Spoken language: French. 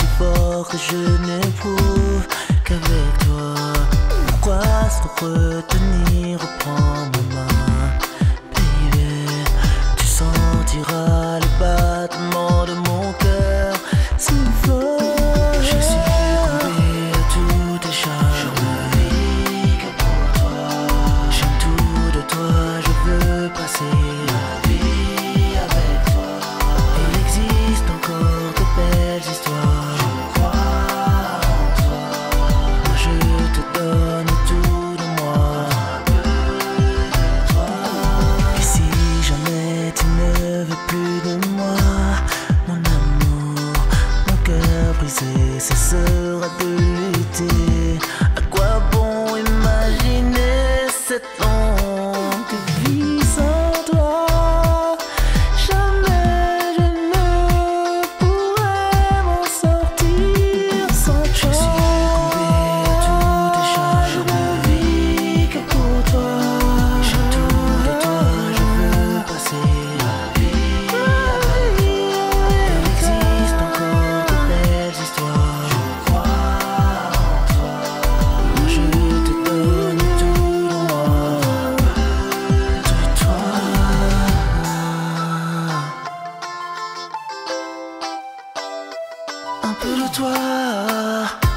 si fort que je n'éprouve qu'avec toi. Pourquoi se retenir? Reprends ma main, baby. Tu sentiras le battement de mon cœur si fort. Je suis succombé à tous tes charmes. Je ne vis que pour toi. J'aime tout de toi, je veux passer ma vie avec toi. Il existe encore de belles histoires. Je crois en toi. Moi je te donne tout de moi, un peu de toi. Et si jamais tu ne veux plus de moi, mon amour, mon cœur brisé cessera de lutter. À quoi bon imaginer cette longue vie sans toi? Jamais je ne pourrais m'en sortir sans toi. Je suis succombé à tous tes charmes. Je ne vis que pour toi. J'aime tout de toi, je veux passer ma vie avec toi. Il existe encore de belles histoires. Je crois en toi. Moi je te donne tout de moi, un peu de toi. Un peu de toi.